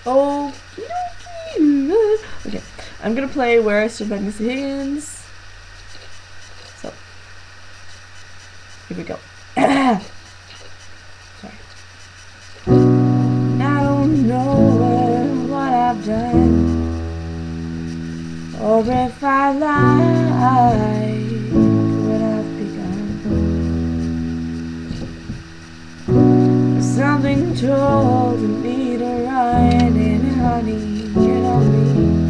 Oh, okay. I'm gonna play Where I Stood by Missy Higgins. So, here we go. Sorry. I don't know what I've done, or if I like what I've begun. Something told me to run, and honey, you know me.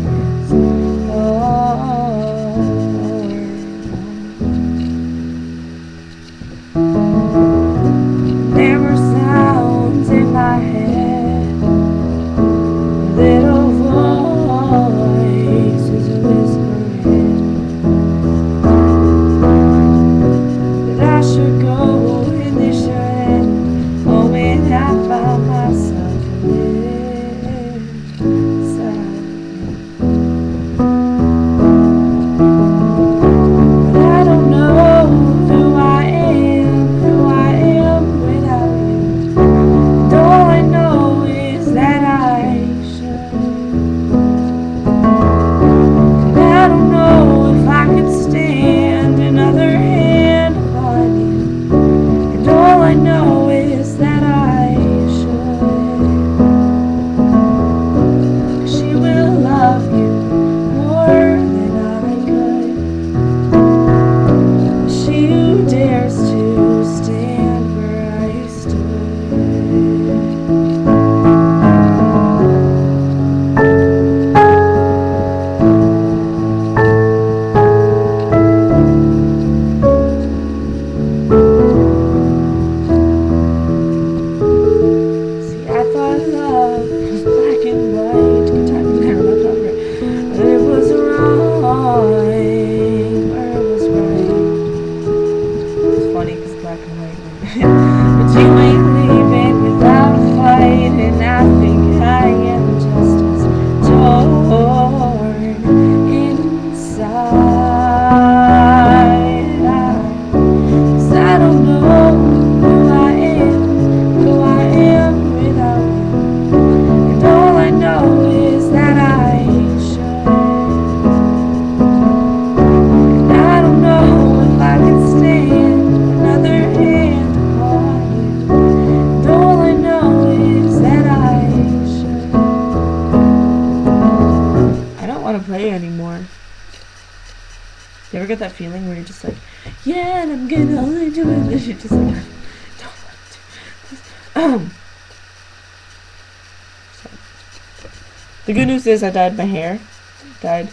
There were sounds in my head, little voices whispering that I should go and they shouldn't. Oh, when I found myself inside. But I don't know who I am without you. And all I know is that I should. And I don't know if I could stand another hand upon you. And all I know is that I should. 'Cause she will love you more than I could. She who dares to stand where I stood. See, I thought love was black and white. Good time, never left over it. But it was wrong, or it was right. It's funny because black and white. But you ain't leaving without a fight, and I think I am just as torn inside. 'Cause I don't know who I am without you. And all I know is that I should. And I don't know if I can stand another hand upon you. And all I know is that I should. I don't want to play anymore. You ever get that feeling where you're just like, yeah, and I'm getting all into it, and then you're just like, don't want to. So. The good news is I dyed my hair. Dyed.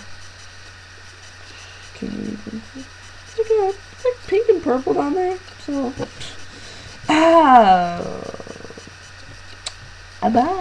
Can you even see? It's like pink and purple down there. So. Bye.